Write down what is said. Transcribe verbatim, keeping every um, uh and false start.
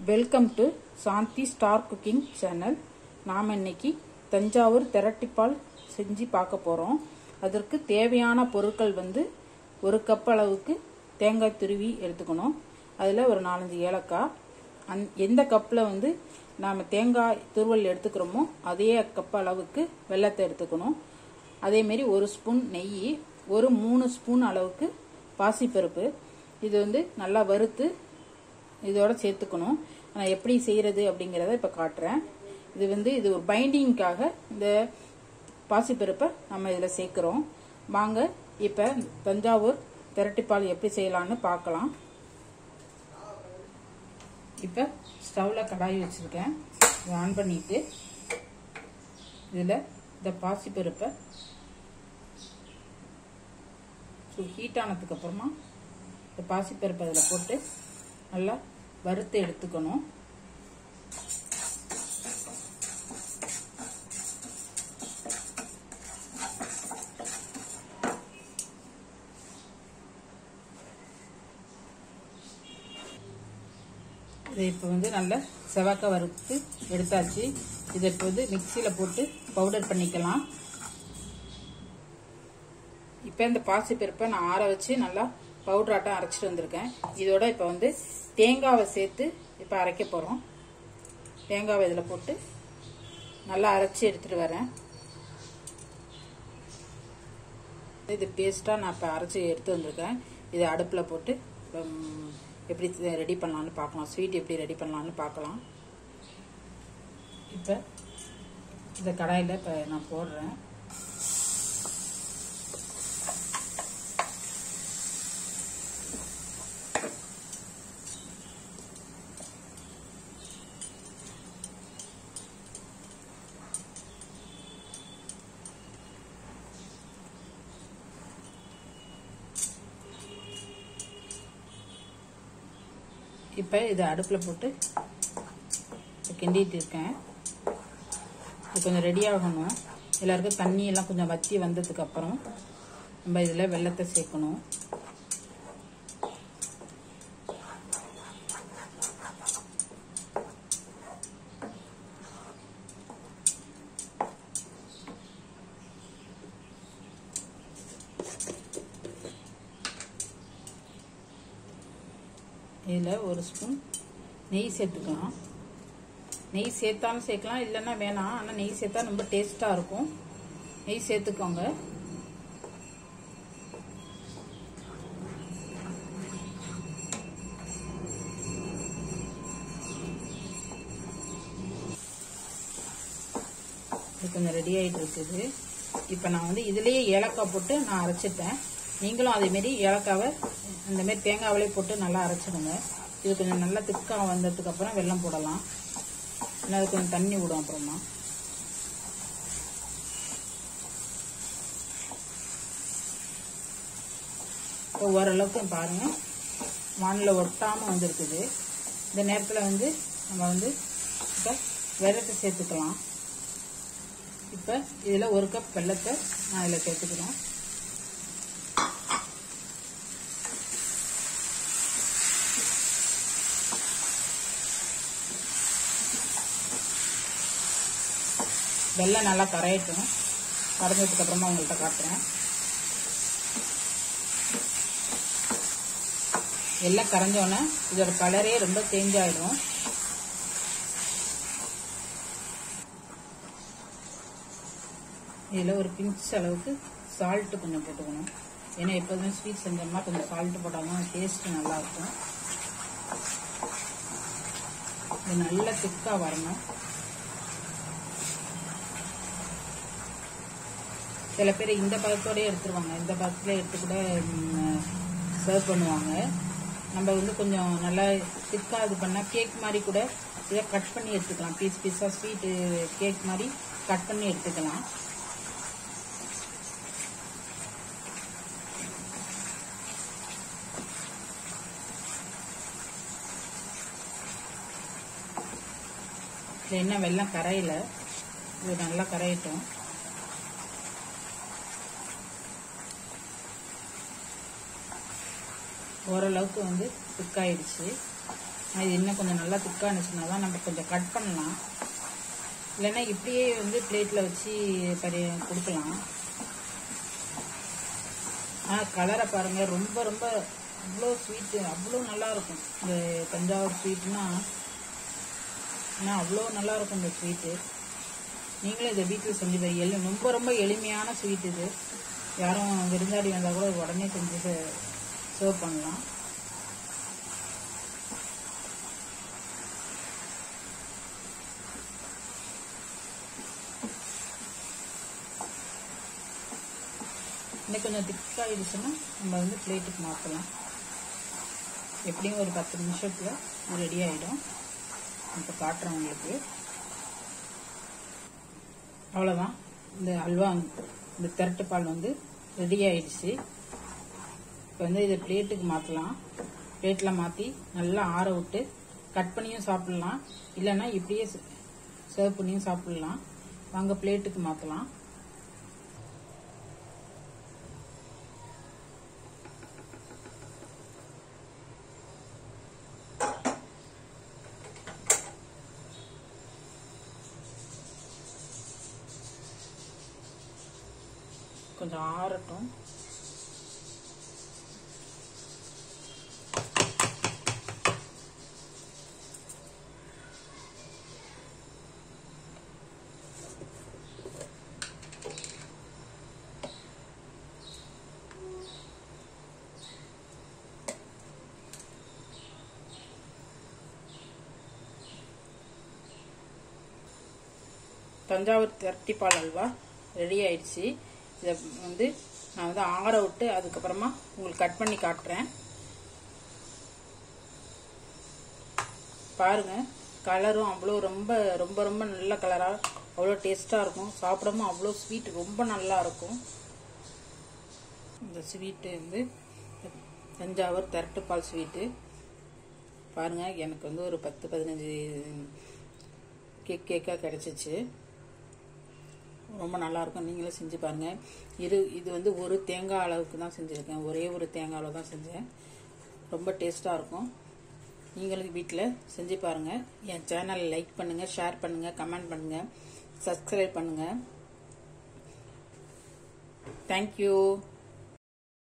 Welcome to Shanthi star cooking channel. நாம் இன்னைக்கு தஞ்சாவூர் திரட்டிப்பால் செஞ்சு பார்க்க போகிறோம். அதற்கு தேவையான பொருட்கள் வந்து ஒரு கப் அளவுக்கு தேங்காய் துருவி எடுத்துக்கணும். அதில் ஒரு நாலஞ்சு ஏலக்காய், அந் எந்த கப்பில் வந்து நாம் தேங்காய் துருவல் எடுத்துக்கிறோமோ அதே கப் அளவுக்கு வெல்லத்தை எடுத்துக்கணும். அதேமாரி ஒரு ஸ்பூன் நெய், ஒரு மூணு ஸ்பூன் அளவுக்கு பாசிப்பருப்பு. இது வந்து நல்லா வறுத்து இதோட சேர்த்துக்கணும். நான் எப்படி செய்கிறது அப்படிங்கிறத இப்போ காட்டுறேன். இது வந்து இது ஒரு பைண்டிங்காக இந்த பாசிப்பருப்பை நம்ம இதில் சேர்க்குறோம். வாங்க இப்போ தஞ்சாவூர் திரட்டிப்பால் எப்படி செய்யலான்னு பார்க்கலாம். இப்போ ஸ்டவ்வில் கடாய் வச்சுருக்கேன். இதை ஆன் பண்ணிட்டு இதில் இந்த பாசிப்பருப்பை ஹீட் ஆனதுக்கு அப்புறமா இந்த பாசிப்பருப்பை இதில் போட்டு நல்லா வறுத்து எடுத்துக்கணும். இதை இப்போ வந்து நல்லா செவக்க வறுத்து எடுத்தாச்சு. இதை இப்போ வந்து மிக்சியில் போட்டு பவுடர் பண்ணிக்கலாம். இப்போ இந்த பாசிப்பருப்பை நான் ஆற வச்சு நல்லா பவுடராட்டம் அரைச்சிட்டு வந்திருக்கேன். இதோட இப்போ வந்து தேங்காவை சேர்த்து இப்போ அரைக்க போகிறோம். தேங்காவை இதில் போட்டு நல்லா அரைச்சி எடுத்துகிட்டு வரேன். இது பேஸ்ட்டாக நான் இப்போ அரைச்சி எடுத்து வந்திருக்கேன். இதை அடுப்பில் போட்டு எப்படி ரெடி பண்ணலான்னு பார்க்கலாம். ஸ்வீட் எப்படி ரெடி பண்ணலான்னு பார்க்கலாம். இப்போ இந்த கடாயில் இப்போ நான் போடுறேன். இப்போ இதை அடுப்பில் போட்டு கிண்டிட்டு இருக்கேன். இது கொஞ்சம் ரெடி ஆகணும். எல்லாருக்கும் தண்ணி எல்லாம் கொஞ்சம் வற்றி வந்ததுக்கு அப்புறம் நம்ம இதில் வெல்லத்தை சேர்க்கணும். இதில் ஒரு ஸ்பூன் நெய் சேர்த்துக்கலாம். நெய் சேர்த்தாலும் சேர்க்கலாம், இல்லைன்னா வேணாம். ஆனால் நெய் சேர்த்தா ரொம்ப டேஸ்ட்டாக இருக்கும். நெய் சேர்த்துக்கோங்க. இது கொஞ்சம் ரெடி ஆகிட்டு இருக்குது. இப்போ நான் வந்து இதுலேயே ஏலக்காய் போட்டு நான் அரைச்சிட்டேன். நீங்களும் அதேமாரி ஏலக்காவை இந்தமாரி தேங்காவிலே போட்டு நல்லா அரைச்சிடுங்க. இது கொஞ்சம் நல்லா திக்காக வந்ததுக்கு அப்புறம் வெல்லம் போடலாம். இல்லை அது கொஞ்சம் தண்ணி விடும். அப்புறமா இப்போ ஓரளவுக்கு பாருங்கள் வானில் ஒட்டாமல் வந்துருக்குது. இந்த நேரத்தில் வந்து நம்ம வந்து இப்போ வெல்லத்தை சேர்த்துக்கலாம். இப்போ இதில் ஒரு கப் வெல்லத்தை நான் இதில் சேர்த்துக்கிறேன். வெல்லம் நல்லா கரையட்டும். கரைஞ்சதுக்கு அப்புறமா உங்கள்கிட்ட காட்டுறேன். வெல்லம் கரைஞ்சோன்னே இதோட கலரே ரொம்ப சேஞ்ச் ஆகிடும். இதில் ஒரு பிஞ்ச் அளவுக்கு சால்ட்டு கொஞ்சம் போட்டுக்கணும். ஏன்னா எப்போதுமே ஸ்வீட் செஞ்சோம்னா கொஞ்சம் சால்ட்டு போட்டால் தான் டேஸ்ட்டு நல்லாயிருக்கும். இது நல்லா திக்காக வரணும். சில பேர் இந்த பதத்தோடய எடுத்துருவாங்க. இந்த பதத்தில் எடுத்து கூட சர்வ் பண்ணுவாங்க. நம்ம வந்து கொஞ்சம் நல்லா திக்காக இது பண்ணால் கேக் மாதிரி கூட இதை கட் பண்ணி எடுத்துக்கலாம். பீஸ் பீஸாக ஸ்வீட்டு கேக் மாதிரி கட் பண்ணி எடுத்துக்கலாம். இது என்ன வெல்லம் கரையில் இது நல்லா கரையட்டும். ஓரளவுக்கு வந்து திக்காயிடுச்சு. இது இன்னும் கொஞ்சம் நல்லா திக்காக இருந்துச்சுன்னா தான் நம்ம கொஞ்சம் கட் பண்ணலாம். இல்லைன்னா இப்படியே வந்து பிளேட்டில் வச்சு பரி கொடுக்கலாம். ஆ கலரை பாருங்கள், ரொம்ப ரொம்ப அவ்வளோ ஸ்வீட்டு, அவ்வளோ நல்லாயிருக்கும் இந்த தஞ்சாவூர் ஸ்வீட்னா. ஆனால் அவ்வளோ நல்லாயிருக்கும் இந்த ஸ்வீட்டு. நீங்களும் இதை வீட்டில் செஞ்சு பாருங்க. எளி ரொம்ப ரொம்ப எளிமையான ஸ்வீட் இது. யாரும் விருந்தாடி வந்தால் கூட உடனே செஞ்சு சர்வ் பண்ணலாம். இன்னும் கொஞ்சம் திக்காகிடுச்சுன்னா நம்ம வந்து பிளேட்டுக்கு மாற்றலாம். எப்படியும் ஒரு பத்து நிமிஷத்தில் ரெடி ஆகிடும். இப்போ காட்டுறேன் உங்களுக்கு. அவ்வளோதான், இந்த அல்வா இந்த திரட்டு பால் வந்து ரெடி ஆயிடுச்சு. இப்போ வந்து இதை பிளேட்டுக்கு மாற்றலாம். பிளேட்டில் மாற்றி நல்லா ஆற விட்டு கட் பண்ணியும் சாப்பிட்லாம், இல்லைன்னா இப்படியே சர்வ் பண்ணியும் சாப்பிட்லாம். வாங்க பிளேட்டுக்கு மாற்றலாம். கொஞ்சம் ஆறட்டும். தஞ்சாவூர் திரட்டிப்பால் அல்வா ரெடி ஆயிடுச்சு. இதை வந்து நான் வந்து ஆற விட்டு அதுக்கப்புறமா உங்களுக்கு கட் பண்ணி காட்டுறேன். பாருங்க, கலரும் அவ்வளோ ரொம்ப ரொம்ப ரொம்ப நல்ல கலராக அவ்வளோ டேஸ்ட்டாக இருக்கும். சாப்பிடவும் அவ்வளோ ஸ்வீட், ரொம்ப நல்லா இருக்கும். இந்த ஸ்வீட்டு வந்து தஞ்சாவூர் திரட்டுப்பால் ஸ்வீட்டு. பாருங்க, எனக்கு வந்து ஒரு பத்து பதினஞ்சு கேக் கேக்காக கிடச்சிச்சு. ரொம்ப நல்லாயிருக்கும். நீங்களும் செஞ்சு பாருங்கள். இது இது வந்து ஒரு தேங்காய் அளவுக்கு தான் செஞ்சுருக்கேன். ஒரே ஒரு தேங்காய் அளவு தான் செஞ்சேன். ரொம்ப டேஸ்ட்டாக இருக்கும். நீங்களும் வீட்டில் செஞ்சு பாருங்கள். என் சேனலை லைக் பண்ணுங்கள், ஷேர் பண்ணுங்கள், கமெண்ட் பண்ணுங்கள், சப்ஸ்கிரைப் பண்ணுங்கள். தேங்க்யூ.